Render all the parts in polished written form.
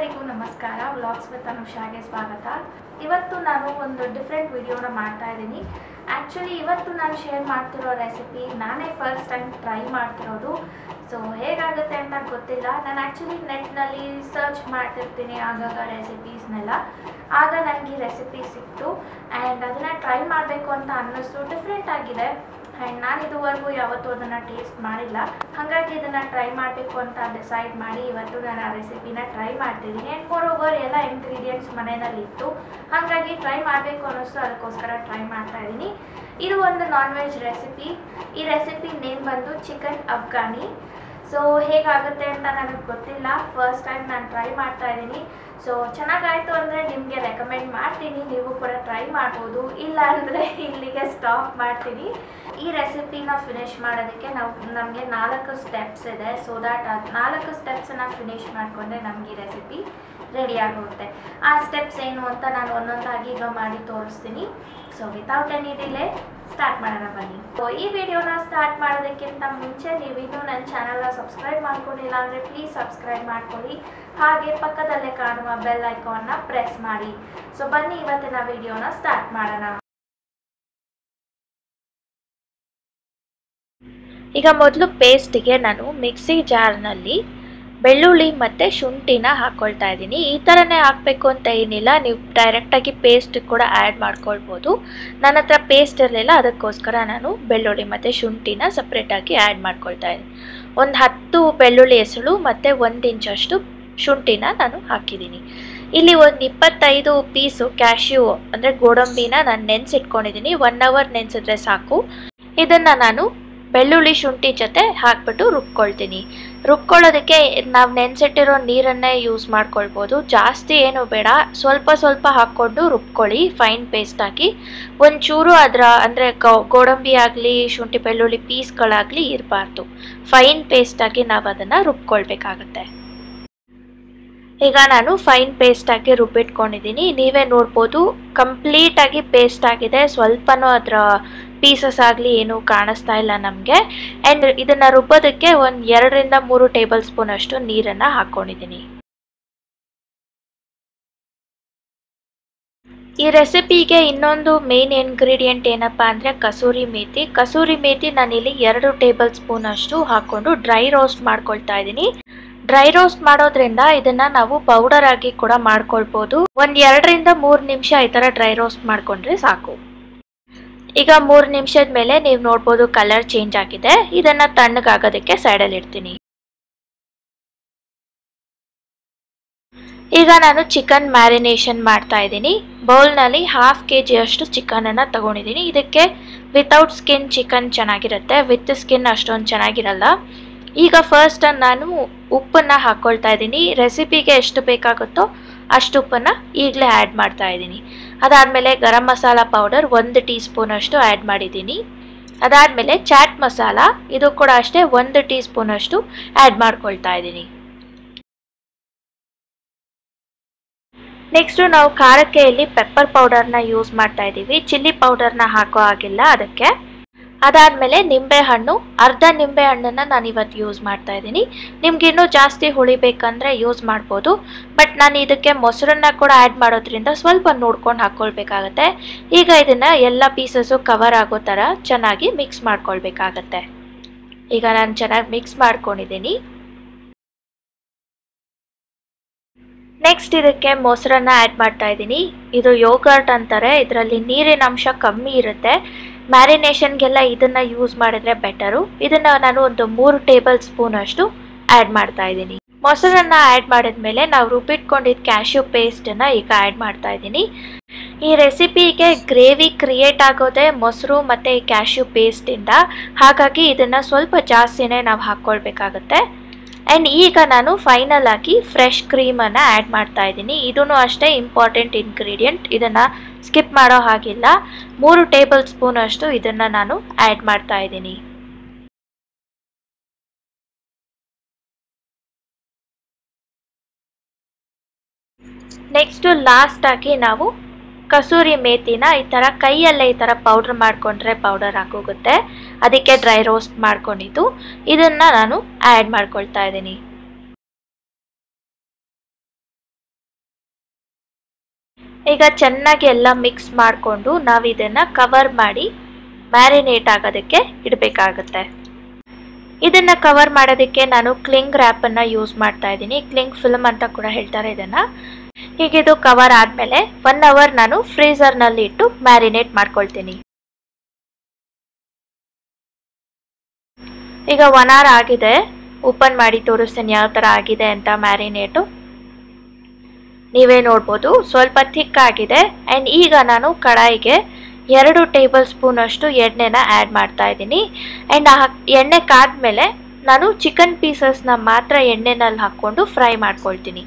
ಎಲ್ಲರಿಗೂ ನಮಸ್ಕಾರ. Vlogs with ಅನುಷಾಗೆ ಸ್ವಾಗತ. ಇವತ್ತು ನಾನು ಒಂದು ಡಿಫ್ರೆಂಟ್ ವಿಡಿಯೋನ ಮಾಡ್ತಾ ಇದ್ದೀನಿ. ಆ್ಯಕ್ಚುಲಿ ಇವತ್ತು ನಾನು ಶೇರ್ ಮಾಡ್ತಿರೋ ರೆಸಿಪಿ ನಾನೇ ಫಸ್ಟ್ ಟೈಮ್ ಟ್ರೈ ಮಾಡ್ತಿರೋದು. ಸೊ ಹೇಗಾಗುತ್ತೆ ಅಂತ ಗೊತ್ತಿಲ್ಲ. ನಾನು ಆ್ಯಕ್ಚುಲಿ ನೆಟ್ನಲ್ಲಿ ಸರ್ಚ್ ಮಾಡ್ತಿರ್ತೀನಿ ಆಗಾಗ ರೆಸಿಪೀಸ್ನೆಲ್ಲ. ಆಗ ನನಗೆ ಈ ರೆಸಿಪಿ ಸಿಕ್ತು ಆ್ಯಂಡ್ ಅದನ್ನು ಟ್ರೈ ಮಾಡಬೇಕು ಅಂತ ಅನ್ನಿಸ್ತು. ಡಿಫ್ರೆಂಟ್ ಆಗಿದೆ ಆ್ಯಂಡ್ ನಾನು ಇದುವರೆಗೂ ಯಾವತ್ತೂ ಅದನ್ನು ಟೇಸ್ಟ್ ಮಾಡಿಲ್ಲ. ಹಾಗಾಗಿ ಇದನ್ನು ಟ್ರೈ ಮಾಡಬೇಕು ಅಂತ ಡಿಸೈಡ್ ಮಾಡಿ ಇವತ್ತು ನಾನು ಆ ರೆಸಿಪಿನ ಟ್ರೈ ಮಾಡ್ತಿದ್ದೀನಿ. ಆ್ಯಂಡ್ ಮೋರೋವರ್ ಎಲ್ಲ ಇಂಗ್ರೀಡಿಯೆಂಟ್ಸ್ ಮನೆಯಲ್ಲಿತ್ತು, ಹಾಗಾಗಿ ಟ್ರೈ ಮಾಡಬೇಕು ಅನ್ನಿಸ್ತು, ಅದಕ್ಕೋಸ್ಕರ ಟ್ರೈ ಮಾಡ್ತಾಯಿದ್ದೀನಿ. ಇದು ಒಂದು ನಾನ್ ವೆಜ್ ರೆಸಿಪಿ. ಈ ರೆಸಿಪಿ ನೇಮ್ ಬಂದು ಚಿಕನ್ ಅಫ್ಘಾನಿ. ಸೊ ಹೇಗಾಗುತ್ತೆ ಅಂತ ನನಗೆ ಗೊತ್ತಿಲ್ಲ, ಫಸ್ಟ್ ಟೈಮ್ ನಾನು ಟ್ರೈ ಮಾಡ್ತಾಯಿದ್ದೀನಿ. ಸೊ ಚೆನ್ನಾಗಾಯಿತು ಅಂದರೆ ನಿಮಗೆ ರೆಕಮೆಂಡ್ ಮಾಡ್ತೀನಿ, ನೀವು ಕೂಡ ಟ್ರೈ ಮಾಡ್ಬೋದು. ಇಲ್ಲ ಅಂದರೆ ಇಲ್ಲಿಗೆ ಸ್ಟಾಪ್ ಮಾಡ್ತೀನಿ. ಈ ರೆಸಿಪಿನ ಫಿನಿಷ್ ಮಾಡೋದಕ್ಕೆ ನಮಗೆ 4 ಸ್ಟೆಪ್ಸ್ ಇದೆ. ಸೊ ದ್ಯಾಟ್ 4 ಸ್ಟೆಪ್ಸನ್ನು ಫಿನಿಷ್ ಮಾಡಿಕೊಂಡ್ರೆ ನಮಗೆ ಈ ರೆಸಿಪಿ ರೆಡಿ ಆಗುತ್ತೆ. ಆ ಸ್ಟೆಪ್ಸ್ ಏನು ಅಂತ ನಾನು ಒಂದೊಂದಾಗಿ ಈಗ ಮಾಡಿ ತೋರಿಸ್ತೀನಿ. So without any delay start ಮಾಡೋಣ ಬನ್ನಿ. ಸೊ ಈ ವಿಡಿಯೋನ ಸ್ಟಾರ್ಟ್ ಮಾಡೋದಕ್ಕಿಂತ ಮುಂಚೆ ನೀವು ಇನ್ನೂ ನನ್ನ ಚಾನಲ್ನ ಸಬ್ಸ್ಕ್ರೈಬ್ ಮಾಡ್ಕೊಂಡಿಲ್ಲ ಅಂದರೆ ಪ್ಲೀಸ್ ಸಬ್ಸ್ಕ್ರೈಬ್ ಮಾಡ್ಕೊಳ್ಳಿ. ಹಾಗೆ ಪಕ್ಕದಲ್ಲೇ ಕಾಣುವ ಬೆಲ್ ಐಕಾನ್ನ ಪ್ರೆಸ್ ಮಾಡಿ. ಸೊ ಬನ್ನಿ ಇವತ್ತಿನ ವಿಡಿಯೋನ ಸ್ಟಾರ್ಟ್ ಮಾಡೋಣ. ಈಗ ಮೊದಲು ಪೇಸ್ಟಿಗೆ ನಾನು ಮಿಕ್ಸಿ ಜಾರ್ನಲ್ಲಿ ಬೆಳ್ಳುಳ್ಳಿ ಮತ್ತು ಶುಂಠಿನ ಹಾಕ್ಕೊಳ್ತಾ ಇದ್ದೀನಿ. ಈ ಥರನೇ ಹಾಕಬೇಕು ಅಂತ ಏನಿಲ್ಲ, ನೀವು ಡೈರೆಕ್ಟಾಗಿ ಪೇಸ್ಟ್ ಕೂಡ ಆ್ಯಡ್ ಮಾಡ್ಕೊಳ್ಬೋದು. ನನ್ನ ಹತ್ರ ಪೇಸ್ಟ್ ಇರಲಿಲ್ಲ, ಅದಕ್ಕೋಸ್ಕರ ನಾನು ಬೆಳ್ಳುಳ್ಳಿ ಮತ್ತು ಶುಂಠಿನ ಸಪ್ರೇಟಾಗಿ ಆ್ಯಡ್ ಮಾಡ್ಕೊಳ್ತಾ ಇದ್ದೀನಿ. ಒಂದು 10 ಬೆಳ್ಳುಳ್ಳಿ ಎಸಳು ಮತ್ತು 1 ಇಂಚಷ್ಟು ಶುಂಠಿನ ನಾನು ಹಾಕಿದ್ದೀನಿ. ಇಲ್ಲಿ ಒಂದು 25 ಪೀಸು ಕ್ಯಾಶ್ಯೂ ಅಂದರೆ ಗೋಡಂಬಿನ ನಾನು ನೆನೆಸಿಟ್ಕೊಂಡಿದ್ದೀನಿ. 1 ಅವರ್ ನೆನೆಸಿದ್ರೆ ಸಾಕು. ಇದನ್ನು ನಾನು ಬೆಳ್ಳುಳ್ಳಿ ಶುಂಠಿ ಜೊತೆ ಹಾಕ್ಬಿಟ್ಟು ರುಬ್ಕೊಳ್ತೀನಿ. ರುಬ್ಕೊಳ್ಳೋದಕ್ಕೆ ನಾವು ನೆನೆಸಿಟ್ಟಿರೋ ನೀರನ್ನೇ ಯೂಸ್ ಮಾಡ್ಕೊಳ್ಬೋದು. ಜಾಸ್ತಿ ಏನು ಬೇಡ, ಸ್ವಲ್ಪ ಹಾಕ್ಕೊಂಡು ರುಬ್ಕೊಳ್ಳಿ ಫೈನ್ ಪೇಸ್ಟ್ ಹಾಕಿ. ಒಂಚೂರು ಅದರ ಅಂದರೆ ಗೋಡಂಬಿ ಆಗಲಿ ಶುಂಠಿ ಬೆಳ್ಳುಳ್ಳಿ ಪೀಸ್ಗಳಾಗಲಿ ಇರಬಾರ್ದು. ಫೈನ್ ಪೇಸ್ಟ್ ಹಾಕಿ ನಾವು ಅದನ್ನು ರುಬ್ಕೊಳ್ಬೇಕಾಗತ್ತೆ. ಈಗ ನಾನು ಫೈನ್ ಪೇಸ್ಟ್ ಹಾಕಿ ರುಬ್ಬಿಟ್ಕೊಂಡಿದ್ದೀನಿ. ನೀವೇ ನೋಡ್ಬೋದು ಕಂಪ್ಲೀಟಾಗಿ ಪೇಸ್ಟ್ ಆಗಿದೆ. ಸ್ವಲ್ಪನೂ ಅದರ ಪೀಸಸ್ ಆಗಲಿ ಏನೂ ಕಾಣಿಸ್ತಾ ಇಲ್ಲ ನಮಗೆ. ಆ್ಯಂಡ್ ಇದನ್ನು ರುಬ್ಬೋದಕ್ಕೆ ಒಂದು 2 ರಿಂದ 3 ಟೇಬಲ್ ಸ್ಪೂನ್ ಅಷ್ಟು ನೀರನ್ನು ಹಾಕ್ಕೊಂಡಿದ್ದೀನಿ. ಈ ರೆಸಿಪಿಗೆ ಇನ್ನೊಂದು ಮೇನ್ ಇಂಗ್ರೀಡಿಯೆಂಟ್ ಏನಪ್ಪ ಅಂದರೆ ಕಸೂರಿ ಮೇಥಿ. ಕಸೂರಿ ಮೇಥಿ ನಾನಿಲ್ಲಿ 2 ಟೇಬಲ್ ಸ್ಪೂನ್ ಅಷ್ಟು ಹಾಕ್ಕೊಂಡು ಡ್ರೈ ರೋಸ್ಟ್ ಮಾಡ್ಕೊಳ್ತಾ ಇದ್ದೀನಿ. ಡ್ರೈ ರೋಸ್ಟ್ ಮಾಡೋದ್ರಿಂದ ಇದನ್ನು ನಾವು ಪೌಡರ್ ಆಗಿ ಕೂಡ ಮಾಡ್ಕೊಳ್ಬೋದು. ಒಂದು 2 ರಿಂದ 3 ನಿಮಿಷ ಈ ಥರ ಡ್ರೈ ರೋಸ್ಟ್ ಮಾಡಿಕೊಂಡ್ರೆ ಸಾಕು. ಈಗ 3 ನಿಮಿಷದ ಮೇಲೆ ನೀವು ನೋಡ್ಬೋದು ಕಲರ್ ಚೇಂಜ್ ಆಗಿದೆ. ಇದನ್ನು ತಣ್ಣಗಾಗೋದಕ್ಕೆ ಸೈಡಲ್ಲಿ ಇಡ್ತೀನಿ. ಈಗ ನಾನು ಚಿಕನ್ ಮ್ಯಾರಿನೇಷನ್ ಮಾಡ್ತಾ ಇದ್ದೀನಿ. ಬೌಲ್ನಲ್ಲಿ 1/2 kg ಅಷ್ಟು ಚಿಕನನ್ನು ತಗೊಂಡಿದ್ದೀನಿ. ಇದಕ್ಕೆ ವಿತೌಟ್ ಸ್ಕಿನ್ ಚಿಕನ್ ಚೆನ್ನಾಗಿರುತ್ತೆ, ವಿತ್ ಸ್ಕಿನ್ ಅಷ್ಟೊಂದು ಚೆನ್ನಾಗಿರಲ್ಲ. ಈಗ ಫಸ್ಟ್ ನಾನು ಉಪ್ಪನ್ನು ಹಾಕ್ಕೊಳ್ತಾ ಇದ್ದೀನಿ. ರೆಸಿಪಿಗೆ ಎಷ್ಟು ಬೇಕಾಗುತ್ತೋ ಅಷ್ಟು ಉಪ್ಪನ್ನು ಈಗಲೇ ಆ್ಯಡ್ ಮಾಡ್ತಾ ಇದ್ದೀನಿ. ಅದಾದಮೇಲೆ garam masala powder 1 teaspoon ಅಷ್ಟು ಆ್ಯಡ್ ಮಾಡಿದ್ದೀನಿ. ಅದಾದಮೇಲೆ ಚಾಟ್ ಮಸಾಲ, ಇದು ಕೂಡ ಅಷ್ಟೇ 1 ಟೀ ಸ್ಪೂನ್ ಅಷ್ಟು ಆ್ಯಡ್ ಮಾಡ್ಕೊಳ್ತಾ ಇದ್ದೀನಿ. ನೆಕ್ಸ್ಟು ನಾವು ಖಾರಕ್ಕೆ ಇಲ್ಲಿ ಪೆಪ್ಪರ್ ಪೌಡರ್ನ ಯೂಸ್ ಮಾಡ್ತಾ ಇದ್ದೀವಿ, ಚಿಲ್ಲಿ ಪೌಡರ್ನ ಹಾಕೋ ಹಾಗಿಲ್ಲ ಅದಕ್ಕೆ. ಅದಾದಮೇಲೆ ನಿಂಬೆಹಣ್ಣು, ಅರ್ಧ ನಿಂಬೆಹಣ್ಣನ್ನು ನಾನು ಇವತ್ತು ಯೂಸ್ ಮಾಡ್ತಾ ಇದ್ದೀನಿ. ನಿಮ್ಗೆ ಇನ್ನೂ ಜಾಸ್ತಿ ಹುಳಿ ಬೇಕಂದರೆ ಯೂಸ್ ಮಾಡ್ಬೋದು, ಬಟ್ ನಾನು ಇದಕ್ಕೆ ಮೊಸರನ್ನ ಕೂಡ ಆ್ಯಡ್ ಮಾಡೋದ್ರಿಂದ ಸ್ವಲ್ಪ ನೋಡ್ಕೊಂಡು ಹಾಕ್ಕೊಳ್ಬೇಕಾಗತ್ತೆ. ಈಗ ಇದನ್ನು ಎಲ್ಲ ಪೀಸಸ್ಸು ಕವರ್ ಆಗೋ ಥರ ಚೆನ್ನಾಗಿ ಮಿಕ್ಸ್ ಮಾಡ್ಕೊಳ್ಬೇಕಾಗತ್ತೆ. ಈಗ ನಾನು ಚೆನ್ನಾಗಿ ಮಿಕ್ಸ್ ಮಾಡ್ಕೊಂಡಿದ್ದೀನಿ. ನೆಕ್ಸ್ಟ್ ಇದಕ್ಕೆ ಮೊಸರನ್ನ ಆ್ಯಡ್ ಮಾಡ್ತಾ ಇದ್ದೀನಿ. ಇದು ಯೋಗರ್ಟ್ ಅಂತಾರೆ, ಇದರಲ್ಲಿ ನೀರಿನ ಅಂಶ ಕಮ್ಮಿ ಇರುತ್ತೆ. ಮ್ಯಾರಿನೇಷನ್ಗೆಲ್ಲ ಇದನ್ನು ಯೂಸ್ ಮಾಡಿದ್ರೆ ಬೆಟರು. ಇದನ್ನು ನಾನು ಒಂದು 3 ಟೇಬಲ್ ಸ್ಪೂನ್ ಅಷ್ಟು ಆ್ಯಡ್ ಮಾಡ್ತಾ ಇದ್ದೀನಿ. ಮೊಸರನ್ನ ಆ್ಯಡ್ ಮಾಡಿದ್ಮೇಲೆ ನಾವು ರುಬ್ಬಿಟ್ಕೊಂಡಿದ್ದ ಕ್ಯಾಶ್ಯೂ ಪೇಸ್ಟನ್ನು ಈಗ ಆ್ಯಡ್ ಮಾಡ್ತಾ ಇದ್ದೀನಿ. ಈ ರೆಸಿಪಿಗೆ ಗ್ರೇವಿ ಕ್ರಿಯೇಟ್ ಆಗೋದೇ ಮೊಸರು ಮತ್ತು ಕ್ಯಾಶ್ಯೂ ಪೇಸ್ಟಿಂದ, ಹಾಗಾಗಿ ಇದನ್ನು ಸ್ವಲ್ಪ ಜಾಸ್ತಿನೇ ನಾವು ಹಾಕ್ಕೊಳ್ಬೇಕಾಗತ್ತೆ. ಆ್ಯಂಡ್ ಈಗ ನಾನು ಫೈನಲ್ ಆಗಿ ಫ್ರೆಶ್ ಕ್ರೀಮನ್ನು ಆ್ಯಡ್ ಮಾಡ್ತಾ ಇದ್ದೀನಿ. ಇದೂ ಅಷ್ಟೇ ಇಂಪಾರ್ಟೆಂಟ್ ಇಂಗ್ರೀಡಿಯೆಂಟ್, ಇದನ್ನು ಸ್ಕಿಪ್ ಮಾಡೋ ಹಾಗಿಲ್ಲ. 3 ಟೇಬಲ್ ಸ್ಪೂನ್ ಅಷ್ಟು ಇದನ್ನು ನಾನು ಆ್ಯಡ್ ಮಾಡ್ತಾ ಇದ್ದೀನಿ. ನೆಕ್ಸ್ಟು ಲಾಸ್ಟಾಗಿ ನಾವು ಕಸೂರಿ ಮೇಥಿನ ಈ ಥರ ಕೈಯಲ್ಲೇ ಈ ಥರ ಪೌಡ್ರ್ ಮಾಡಿಕೊಂಡ್ರೆ ಪೌಡರ್ ಆಗೋಗುತ್ತೆ. ಅದಕ್ಕೆ ಡ್ರೈ ರೋಸ್ಟ್ ಮಾಡ್ಕೊಂಡಿದ್ದು ಇದನ್ನು ನಾನು ಆ್ಯಡ್ ಮಾಡ್ಕೊಳ್ತಾ ಇದ್ದೀನಿ. ಈಗ ಚೆನ್ನಾಗಿ ಎಲ್ಲ ಮಿಕ್ಸ್ ಮಾಡಿಕೊಂಡು ನಾವು ಇದನ್ನು ಕವರ್ ಮಾಡಿ ಮ್ಯಾರಿನೇಟ್ ಆಗೋದಕ್ಕೆ ಇಡಬೇಕಾಗುತ್ತೆ. ಇದನ್ನು ಕವರ್ ಮಾಡೋದಕ್ಕೆ ನಾನು ಕ್ಲಿಂಗ್ ರ್ಯಾಪನ್ನು ಯೂಸ್ ಮಾಡ್ತಾ ಇದ್ದೀನಿ. ಕ್ಲಿಂಗ್ ಫಿಲ್ಮ್ ಅಂತ ಕೂಡ ಹೇಳ್ತಾರೆ ಇದನ್ನು. ಹೀಗಿದು ಕವರ್ ಆದಮೇಲೆ 1 ಅವರ್ ನಾನು ಫ್ರೀಝರ್ನಲ್ಲಿ ಇಟ್ಟು ಮ್ಯಾರಿನೇಟ್ ಮಾಡ್ಕೊಳ್ತೀನಿ. ಈಗ 1 ಅವರ್ ಆಗಿದೆ. ಓಪನ್ ಮಾಡಿ ತೋರಿಸ್ತೀನಿ ಯಾವ ಥರ ಆಗಿದೆ ಅಂತ ಮ್ಯಾರಿನೇಟು. ನೀವೇ ನೋಡ್ಬೋದು ಸ್ವಲ್ಪ ಥಿಕ್ ಆಗಿದೆ. ಆ್ಯಂಡ್ ಈಗ ನಾನು ಕಡಾಯಿಗೆ 2 ಟೇಬಲ್ ಸ್ಪೂನ್ ಅಷ್ಟು ಎಣ್ಣೆನ ಆ್ಯಡ್ ಮಾಡ್ತಾ ಇದ್ದೀನಿ. ಆ್ಯಂಡ್ ಎಣ್ಣೆ ಕಾದ್ಮೇಲೆ ನಾನು ಚಿಕನ್ ಪೀಸಸ್ನ ಮಾತ್ರ ಎಣ್ಣೆನಲ್ಲಿ ಹಾಕ್ಕೊಂಡು ಫ್ರೈ ಮಾಡ್ಕೊಳ್ತೀನಿ.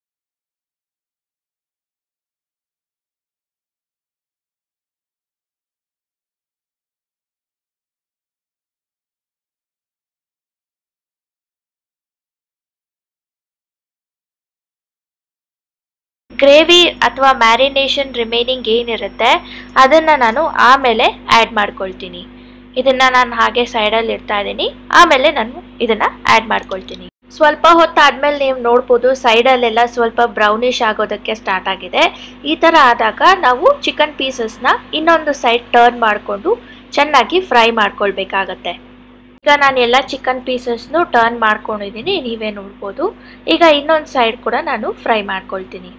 ಗ್ರೇವಿ ಅಥವಾ ಮ್ಯಾರಿನೇಷನ್ ರಿಮೈನಿಂಗ್ ಏನಿರುತ್ತೆ ಅದನ್ನು ನಾನು ಆಮೇಲೆ ಆ್ಯಡ್ ಮಾಡ್ಕೊಳ್ತೀನಿ. ಇದನ್ನು ನಾನು ಹಾಗೆ ಸೈಡಲ್ಲಿ ಇಡ್ತಾ ಇದ್ದೀನಿ. ಆಮೇಲೆ ನಾನು ಇದನ್ನು ಆ್ಯಡ್ ಮಾಡ್ಕೊಳ್ತೀನಿ. ಸ್ವಲ್ಪ ಹೊತ್ತಾದಮೇಲೆ ನೀವು ನೋಡ್ಬೋದು ಸೈಡಲ್ಲೆಲ್ಲ ಸ್ವಲ್ಪ ಬ್ರೌನಿಷ್ ಆಗೋದಕ್ಕೆ ಸ್ಟಾರ್ಟ್ ಆಗಿದೆ. ಈ ಥರ ಆದಾಗ ನಾವು ಚಿಕನ್ ಪೀಸಸ್ನ ಇನ್ನೊಂದು ಸೈಡ್ ಟರ್ನ್ ಮಾಡಿಕೊಂಡು ಚೆನ್ನಾಗಿ ಫ್ರೈ ಮಾಡ್ಕೊಳ್ಬೇಕಾಗತ್ತೆ. ಈಗ ನಾನು ಎಲ್ಲ ಚಿಕನ್ ಪೀಸಸ್ನು ಟರ್ನ್ ಮಾಡ್ಕೊಂಡಿದ್ದೀನಿ, ನೀವೇ ನೋಡ್ಬೋದು. ಈಗ ಇನ್ನೊಂದು ಸೈಡ್ ಕೂಡ ನಾನು ಫ್ರೈ ಮಾಡ್ಕೊಳ್ತೀನಿ.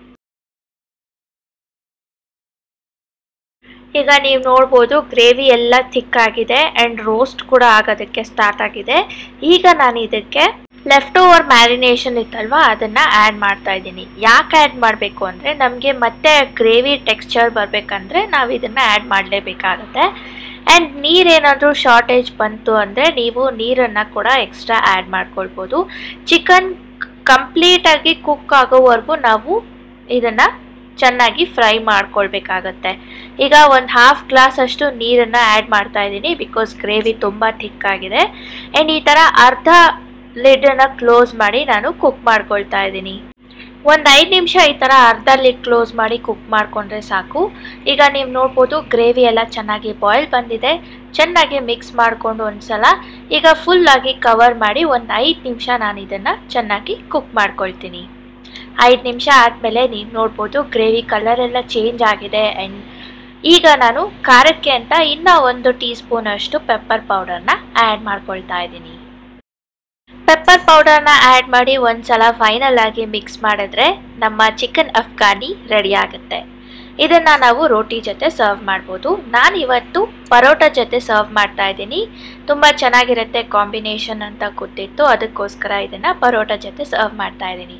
ಈಗ ನೀವು ನೋಡ್ಬೋದು ಗ್ರೇವಿ ಎಲ್ಲ ಥಿಕ್ ಆಗಿದೆ ಆ್ಯಂಡ್ ರೋಸ್ಟ್ ಕೂಡ ಆಗೋದಕ್ಕೆ ಸ್ಟಾರ್ಟ್ ಆಗಿದೆ. ಈಗ ನಾನು ಇದಕ್ಕೆ ಲೆಫ್ಟ್ ಓವರ್ ಮ್ಯಾರಿನೇಷನ್ ಇತ್ತಲ್ವ ಅದನ್ನು ಆ್ಯಡ್ ಮಾಡ್ತಾ ಇದ್ದೀನಿ. ಯಾಕೆ ಆ್ಯಡ್ ಮಾಡಬೇಕು ಅಂದರೆ ನಮಗೆ ಮತ್ತೆ ಗ್ರೇವಿ ಟೆಕ್ಸ್ಚರ್ ಬರಬೇಕಂದ್ರೆ ನಾವು ಇದನ್ನು ಆ್ಯಡ್ ಮಾಡಲೇಬೇಕಾಗತ್ತೆ. ಆ್ಯಂಡ್ ನೀರೇನಾದರೂ ಶಾರ್ಟೇಜ್ ಬಂತು ಅಂದರೆ ನೀವು ನೀರನ್ನು ಕೂಡ ಎಕ್ಸ್ಟ್ರಾ ಆ್ಯಡ್ ಮಾಡ್ಕೊಳ್ಬೋದು. ಚಿಕನ್ ಕಂಪ್ಲೀಟಾಗಿ ಕುಕ್ ಆಗೋವರೆಗೂ ನಾವು ಇದನ್ನು ಚೆನ್ನಾಗಿ ಫ್ರೈ ಮಾಡ್ಕೊಳ್ಬೇಕಾಗತ್ತೆ. ಈಗ ಒಂದು ½ ಗ್ಲಾಸ್ ಅಷ್ಟು ನೀರನ್ನು ಆ್ಯಡ್ ಮಾಡ್ತಾ ಇದ್ದೀನಿ ಬಿಕಾಸ್ ಗ್ರೇವಿ ತುಂಬ ಥಿಕ್ ಆಗಿದೆ. ಆ್ಯಂಡ್ ಈ ಥರ ಅರ್ಧ ಲಿಡನ್ನು ಕ್ಲೋಸ್ ಮಾಡಿ ನಾನು ಕುಕ್ ಮಾಡ್ಕೊಳ್ತಾ ಇದ್ದೀನಿ. ಒಂದು 5 ನಿಮಿಷ ಈ ಥರ ಅರ್ಧ ಲಿಡ್ ಕ್ಲೋಸ್ ಮಾಡಿ ಕುಕ್ ಮಾಡಿಕೊಂಡ್ರೆ ಸಾಕು. ಈಗ ನೀವು ನೋಡ್ಬೋದು ಗ್ರೇವಿ ಎಲ್ಲ ಚೆನ್ನಾಗಿ ಬಾಯ್ಲ್ ಬಂದಿದೆ. ಚೆನ್ನಾಗಿ ಮಿಕ್ಸ್ ಮಾಡಿಕೊಂಡು ಒಂದ್ಸಲ ಈಗ ಫುಲ್ಲಾಗಿ ಕವರ್ ಮಾಡಿ ಒಂದು 5 ನಿಮಿಷ ನಾನು ಇದನ್ನು ಚೆನ್ನಾಗಿ ಕುಕ್ ಮಾಡ್ಕೊಳ್ತೀನಿ. 5 ನಿಮಿಷ ಆದಮೇಲೆ ನೀವು ನೋಡ್ಬೋದು ಗ್ರೇವಿ ಕಲರ್ ಎಲ್ಲ ಚೇಂಜ್ ಆಗಿದೆ. ಆ್ಯಂಡ್ ಈಗ ನಾನು ಖಾರಕ್ಕೆ ಅಂತ ಇನ್ನೂ 1 ಟೀ ಸ್ಪೂನ್ ಅಷ್ಟು ಪೆಪ್ಪರ್ ಪೌಡರ್ನ ಆ್ಯಡ್ ಮಾಡ್ಕೊಳ್ತಾ ಇದ್ದೀನಿ. ಪೆಪ್ಪರ್ ಪೌಡರ್ನ ಆ್ಯಡ್ ಮಾಡಿ ಒಂದ್ಸಲ ಫೈನಲ್ ಆಗಿ ಮಿಕ್ಸ್ ಮಾಡಿದ್ರೆ ನಮ್ಮ ಚಿಕನ್ ಅಫ್ಘಾನಿ ರೆಡಿ ಆಗುತ್ತೆ. ಇದನ್ನು ನಾವು ರೋಟಿ ಜೊತೆ ಸರ್ವ್ ಮಾಡ್ಬೋದು. ನಾನು ಇವತ್ತು ಪರೋಟ ಜೊತೆ ಸರ್ವ್ ಮಾಡ್ತಾ ಇದ್ದೀನಿ. ತುಂಬ ಚೆನ್ನಾಗಿರುತ್ತೆ ಕಾಂಬಿನೇಷನ್ ಅಂತ ಗೊತ್ತಿತ್ತು, ಅದಕ್ಕೋಸ್ಕರ ಇದನ್ನು ಪರೋಟ ಜೊತೆ ಸರ್ವ್ ಮಾಡ್ತಾ ಇದ್ದೀನಿ.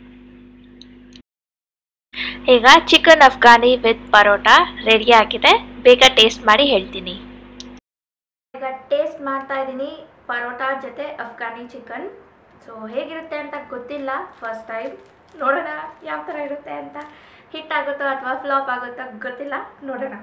ಈಗ chicken Afghani with paratha ready ಆಗಿದೆ. ಬೇಗ ಟೇಸ್ಟ್ ಮಾಡಿ ಹೇಳ್ತೀನಿ. ಈಗ ಟೇಸ್ಟ್ ಮಾಡ್ತಾ ಇದ್ದೀನಿ ಪರೋಟ ಜೊತೆ ಅಫ್ಘಾನಿ ಚಿಕನ್. ಸೊ ಹೇಗಿರುತ್ತೆ ಅಂತ ಗೊತ್ತಿಲ್ಲ, ಫಸ್ಟ್ ಟೈಮ್ ನೋಡೋಣ ಯಾವ ಥರ ಇರುತ್ತೆ ಅಂತ. ಹಿಟ್ ಆಗುತ್ತೋ ಅಥವಾ ಫ್ಲಾಪ್ ಆಗುತ್ತೋ ಗೊತ್ತಿಲ್ಲ, ನೋಡೋಣ.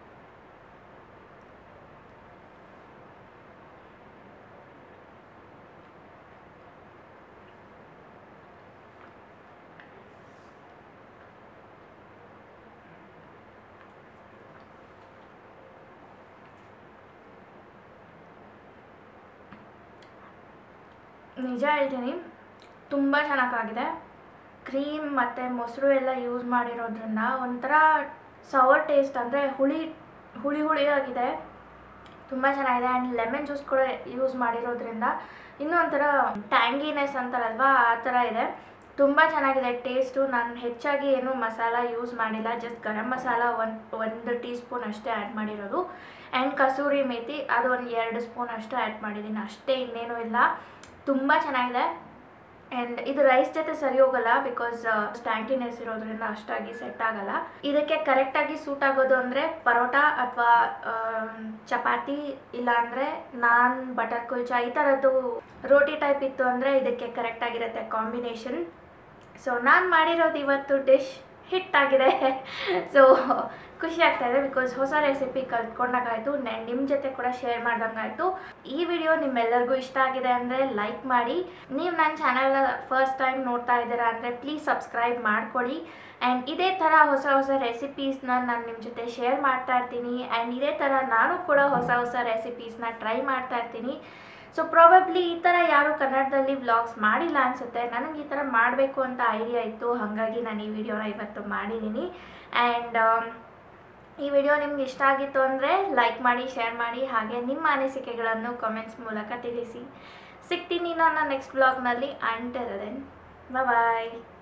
ನಿಜ ಹೇಳ್ತೀನಿ, ತುಂಬ ಚೆನ್ನಾಗಾಗಿದೆ. ಕ್ರೀಮ್ ಮತ್ತು ಮೊಸರು ಎಲ್ಲ ಯೂಸ್ ಮಾಡಿರೋದ್ರಿಂದ ಒಂಥರ ಸವರ್ ಟೇಸ್ಟ್, ಅಂದರೆ ಹುಳಿಯಾಗಿದೆ, ತುಂಬ ಚೆನ್ನಾಗಿದೆ. ಆ್ಯಂಡ್ ಲೆಮನ್ ಜ್ಯೂಸ್ ಕೂಡ ಯೂಸ್ ಮಾಡಿರೋದ್ರಿಂದ ಇನ್ನೂ ಒಂಥರ ಟ್ಯಾಂಗಿನೆಸ್ ಅಂತಾರಲ್ವ ಆ ಥರ ಇದೆ. ತುಂಬ ಚೆನ್ನಾಗಿದೆ ಟೇಸ್ಟು. ನಾನು ಹೆಚ್ಚಾಗಿ ಏನೂ ಮಸಾಲ ಯೂಸ್ ಮಾಡಿಲ್ಲ, ಜಸ್ಟ್ ಗರಂ ಮಸಾಲ ಒಂದು ಟೀ ಸ್ಪೂನ್ ಅಷ್ಟೇ ಆ್ಯಡ್ ಮಾಡಿರೋದು. ಆ್ಯಂಡ್ ಕಸೂರಿ ಮೇಥಿ ಅದು ಒಂದು 2 ಸ್ಪೂನ್ ಅಷ್ಟು ಆ್ಯಡ್ ಮಾಡಿದ್ದೀನಿ ಅಷ್ಟೇ, ಇನ್ನೇನೂ ಇಲ್ಲ. ತುಂಬ ಚೆನ್ನಾಗಿದೆ. ಆ್ಯಂಡ್ ಇದು ರೈಸ್ ಜೊತೆ ಸರಿ ಹೋಗಲ್ಲ ಬಿಕಾಸ್ ಸ್ಟ್ಯಾಂಕಿನೆಸ್ ಇರೋದ್ರಿಂದ ಅಷ್ಟಾಗಿ ಸೆಟ್ ಆಗಲ್ಲ. ಇದಕ್ಕೆ ಕರೆಕ್ಟಾಗಿ ಸೂಟ್ ಆಗೋದು ಅಂದರೆ ಪರೋಟ ಅಥವಾ ಚಪಾತಿ, ಇಲ್ಲಾಂದರೆ ನಾನ್, ಬಟರ್ ಕುಲ್ಚಾ ಈ ಥರದ್ದು ರೋಟಿ ಟೈಪ್ ಇತ್ತು ಅಂದರೆ ಇದಕ್ಕೆ ಕರೆಕ್ಟಾಗಿರುತ್ತೆ ಕಾಂಬಿನೇಷನ್. ಸೊ ನಾನು ಮಾಡಿರೋದು ಇವತ್ತು ಡಿಶ್ ಹಿಟ್ ಆಗಿದೆ. ಸೊ ಖುಷಿ ಆಗ್ತಾಯಿದೆ ಬಿಕಾಸ್ ಹೊಸ ರೆಸಿಪಿ ಕಲ್ತ್ಕೊಂಡಾಗಾಯಿತು, ನಿಮ್ಮ ಜೊತೆ ಕೂಡ ಶೇರ್ ಮಾಡ್ದಂಗಾಯಿತು. ಈ ವಿಡಿಯೋ ನಿಮ್ಮೆಲ್ಲರಿಗೂ ಇಷ್ಟ ಆಗಿದೆ ಅಂದರೆ ಲೈಕ್ ಮಾಡಿ. ನೀವು ನನ್ನ ಚಾನಲ್ನ ಫಸ್ಟ್ ಟೈಮ್ ನೋಡ್ತಾ ಇದ್ದೀರಾ ಅಂದರೆ ಪ್ಲೀಸ್ ಸಬ್ಸ್ಕ್ರೈಬ್ ಮಾಡ್ಕೊಳ್ಳಿ. ಆ್ಯಂಡ್ ಇದೇ ಥರ ಹೊಸ ರೆಸಿಪೀಸ್ನ ನಾನು ನಿಮ್ಮ ಜೊತೆ ಶೇರ್ ಮಾಡ್ತಾ ಇರ್ತೀನಿ. ಆ್ಯಂಡ್ ಇದೇ ಥರ ನಾನು ಕೂಡ ಹೊಸ ರೆಸಿಪೀಸ್ನ ಟ್ರೈ ಮಾಡ್ತಾ ಇರ್ತೀನಿ. ಸೊ ಪ್ರಾಬಬ್ಲಿ ಈ ಥರ ಯಾರು ಕನ್ನಡದಲ್ಲಿ ವ್ಲಾಗ್ಸ್ ಮಾಡಿಲ್ಲ ಅನಿಸುತ್ತೆ. ನನಗೆ ಈ ಥರ ಮಾಡಬೇಕು ಅಂತ ಐಡಿಯಾ ಇತ್ತು, ಹಾಗಾಗಿ ನಾನು ಈ ವಿಡಿಯೋನ ಇವತ್ತು ಮಾಡಿದ್ದೀನಿ. ಆ್ಯಂಡ್ ಈ ವಿಡಿಯೋ ನಿಮ್ಗೆ ಇಷ್ಟ ಆಗಿತ್ತು ಅಂದರೆ ಲೈಕ್ ಮಾಡಿ, ಶೇರ್ ಮಾಡಿ, ಹಾಗೆ ನಿಮ್ಮ ಅನಿಸಿಕೆಗಳನ್ನು ಕಮೆಂಟ್ಸ್ ಮೂಲಕ ತಿಳಿಸಿ. ಸಿಗ್ತೀನಿ ನನ್ನ ನೆಕ್ಸ್ಟ್ ವ್ಲಾಗ್ನಲ್ಲಿ. ಅಂಟಿಲ್ ದೆನ್ ಬಾಯ್.